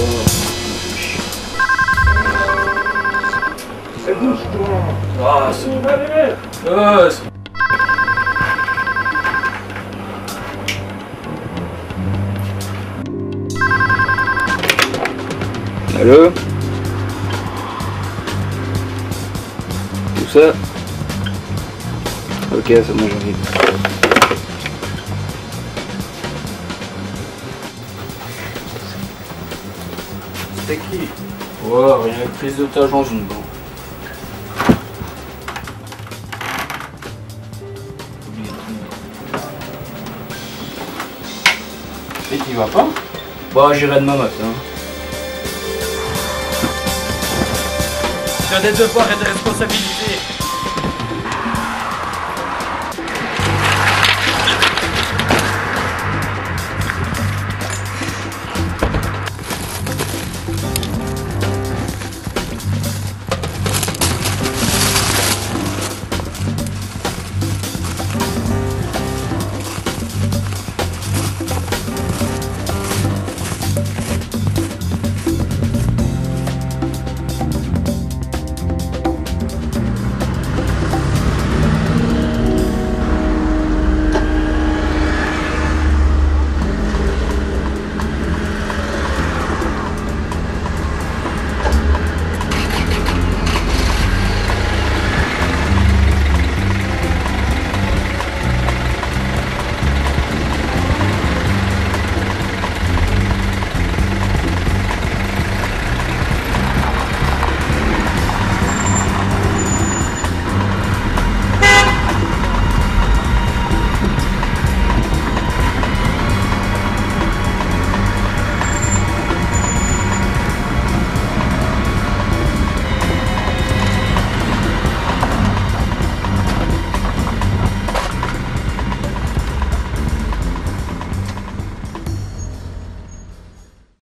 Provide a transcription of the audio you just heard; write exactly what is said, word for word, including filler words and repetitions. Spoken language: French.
C'est bouge-toi. Ah, c'est bon. Ah, c'est bon. Allô? Tout ça? Ok, c'est bon, j'arrive. C'était qui? Ouais, rien que prise d'otage en une banque. Et tu vas pas? Bah, j'irai demain matin. Tu as des devoirs et des responsabilités.